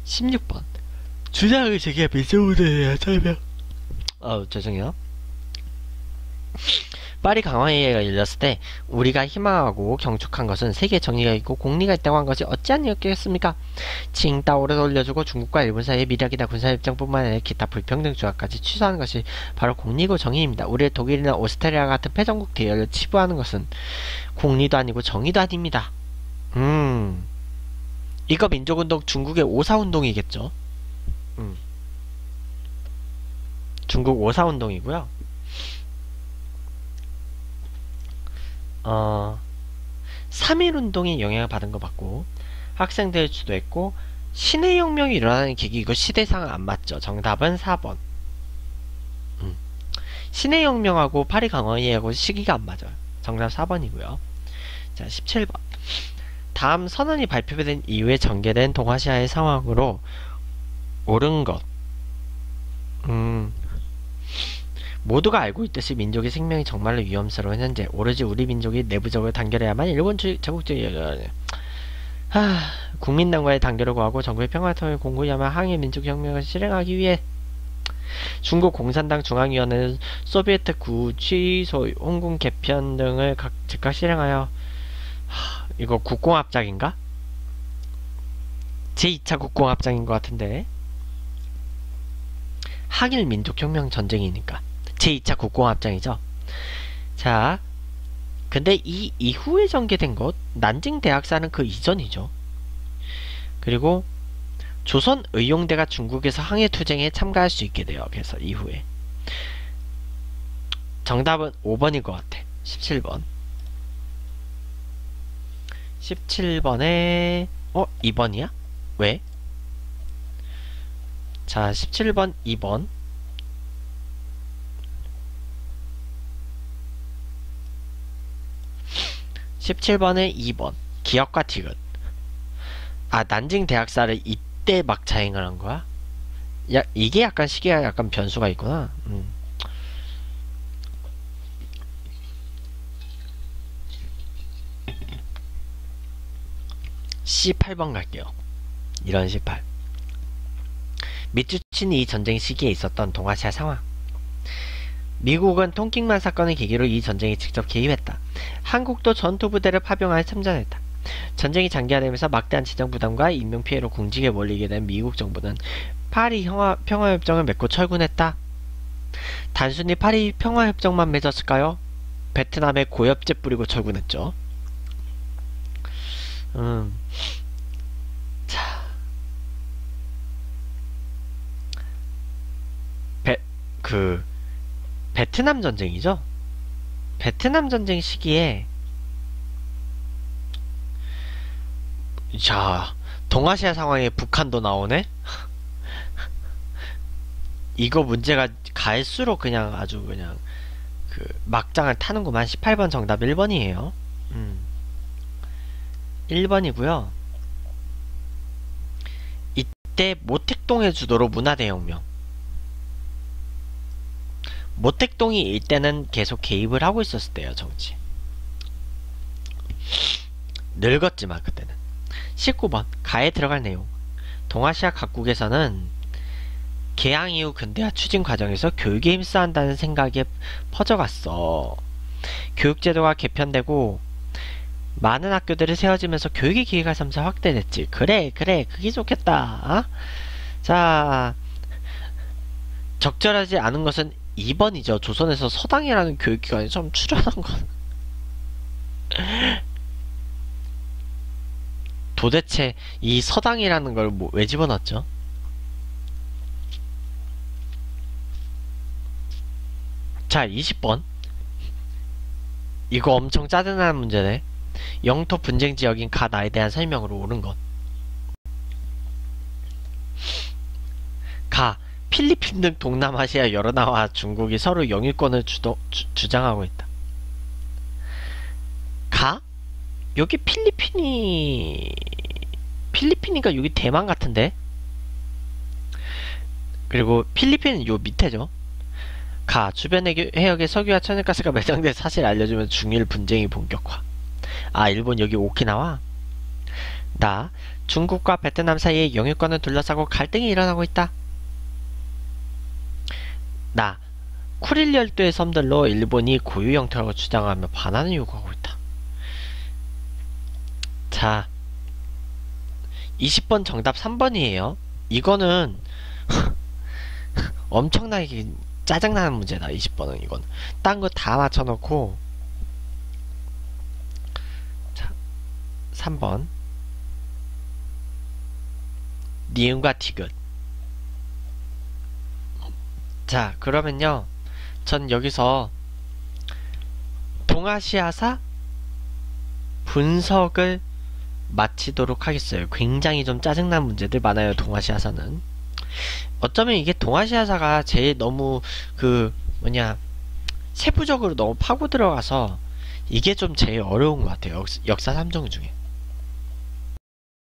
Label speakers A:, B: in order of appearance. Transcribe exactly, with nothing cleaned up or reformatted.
A: 십육 번 주장을 제기한 민주에 대한 설명. 어 죄송해요. 파리 강화회의가 열렸을 때 우리가 희망하고 경축한 것은 세계 정의가 있고 공리가 있다고 한 것이 어찌 아니었겠습니까? 칭따오를 올려주고 중국과 일본 사이의 미략이나 군사협정뿐만 아니라 기타 불평등 조약까지 취소하는 것이 바로 공리고 정의입니다. 우리의 독일이나 오스트리아 같은 패전국 대열을 치부하는 것은 공리도 아니고 정의도 아닙니다. 음 이거 민족운동 중국의 오사운동이겠죠? 음 중국 오사운동이고요. 어, 삼일운동이 영향을 받은 것 같고 학생들을 주도했고 신해혁명이 일어나는 계기. 이거 시대상은 안 맞죠. 정답은 사 번. 음. 신해혁명하고 파리 강화회의하고 시기가 안 맞아요. 정답 사 번이고요. 자, 십칠 번. 다음 선언이 발표된 이후에 전개된 동아시아의 상황으로 옳은 것. 음... 모두가 알고 있듯이 민족의 생명이 정말로 위험스러운 현재 오로지 우리 민족이 내부적으로 단결해야만 일본 제국주의 하... 국민당과의 단결을 구하고 정부의 평화통일 공고야만 항일 민족혁명을 실행하기 위해 중국 공산당 중앙위원회는 소비에트 구 취소, 홍군 개편 등을 각, 즉각 실행하여 하... 이거 국공합작인가? 제이 차 국공합작인 것 같은데 항일 민족혁명 전쟁이니까 제이 차 국공합작이죠. 자, 근데 이 이후에 전개된 것 난징 대학사는 그 이전이죠. 그리고 조선 의용대가 중국에서 항해 투쟁에 참가할 수 있게 돼요. 그래서 이후에 정답은 오 번일 것 같아. 십칠 번. 십칠 번에 어? 이 번이야? 왜? 자, 십칠 번 이 번. 십칠 번에 이 번 기억과 티귿. 아 난징 대학사를 이때 막 자행을 한 거야? 야 이게 약간 시기가 약간 변수가 있구나. 음. 십팔 번 갈게요. 이런 십팔. 밑주친이 이 전쟁 시기에 있었던 동아시아 상황. 미국은 통킹만 사건을 계기로 이 전쟁에 직접 개입했다. 한국도 전투부대를 파병하여 참전했다. 전쟁이 장기화되면서 막대한 재정부담과 인명피해로 궁지에 몰리게 된 미국 정부는 파리 평화, 평화협정을 맺고 철군했다. 단순히 파리 평화협정만 맺었을까요? 베트남에 고엽제 뿌리고 철군했죠. 음. 자. 베, 그, 베트남 전쟁이죠? 베트남 전쟁 시기에 자 동아시아 상황에 북한도 나오네? 이거 문제가 갈수록 그냥 아주 그냥 그 막장을 타는구만. 십팔 번 정답 일 번이에요. 음. 일 번이고요. 이때 모택동의 주도로 문화대혁명. 모택동이 일때는 계속 개입을 하고 있었을 때요. 정치 늙었지만 그때는. 십구 번 가에 들어갈 내용. 동아시아 각국에서는 개항 이후 근대화 추진 과정에서 교육에 힘써야 한다는 생각이 퍼져갔어. 교육제도가 개편되고 많은 학교들이 세워지면서 교육의 기회가 점차 확대됐지. 그래 그래 그게 좋겠다. 어? 자 적절하지 않은 것은 이 번이죠. 조선에서 서당이라는 교육기관이 좀 출연한 건 도대체 이 서당이라는 걸 뭐 왜 집어넣었죠? 자, 이십 번. 이거 엄청 짜증나는 문제네. 영토 분쟁 지역인 가나에 대한 설명으로 옳은 것. 가 필리핀 등 동남아시아 여러 나라와 중국이 서로 영유권을 주도, 주, 주장하고 있다. 가? 여기 필리핀이 필리핀이니까 여기 대만 같은데? 그리고 필리핀은 요 밑에죠. 가 주변 해역에 석유와 천연가스가 매장된 사실 알려주면 중일 분쟁이 본격화. 아 일본 여기 오키나와? 나, 중국과 베트남 사이에 영유권을 둘러싸고 갈등이 일어나고 있다. 나, 쿠릴 열도의 섬들로 일본이 고유 영토라고 주장하며 반환을 요구하고 있다. 자, 이십 번 정답 삼 번이에요. 이거는 엄청나게 짜증나는 문제다. 이십 번은 이건. 딴 거 다 맞춰놓고. 자, 삼 번. 니은과 티귿. 자, 그러면요. 전 여기서 동아시아사 분석을 마치도록 하겠어요. 굉장히 좀 짜증난 문제들 많아요. 동아시아사는. 어쩌면 이게 동아시아사가 제일 너무 그 뭐냐 세부적으로 너무 파고 들어가서 이게 좀 제일 어려운 것 같아요. 역, 역사 삼 종 중에.